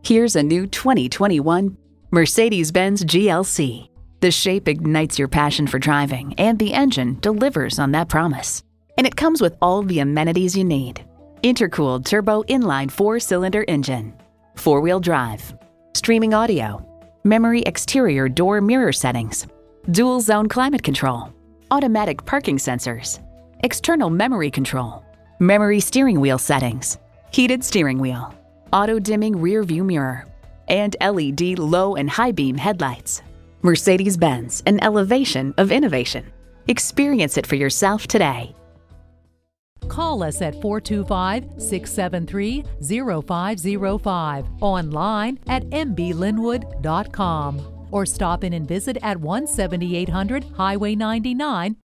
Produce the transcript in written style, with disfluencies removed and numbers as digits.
Here's a new 2021 Mercedes-Benz GLC. The shape ignites your passion for driving, and the engine delivers on that promise. And it comes with all the amenities you need. Intercooled turbo inline 4-cylinder engine, 4-wheel drive, streaming audio, memory exterior door mirror settings, dual zone climate control, automatic parking sensors, external memory control, memory steering wheel settings, heated steering wheel, auto dimming rear view mirror, and LED low and high beam headlights. Mercedes-Benz, an elevation of innovation. Experience it for yourself today. Call us at 425-673-0505, online at mblynnwood.com, or stop in and visit at 17800 Highway 99,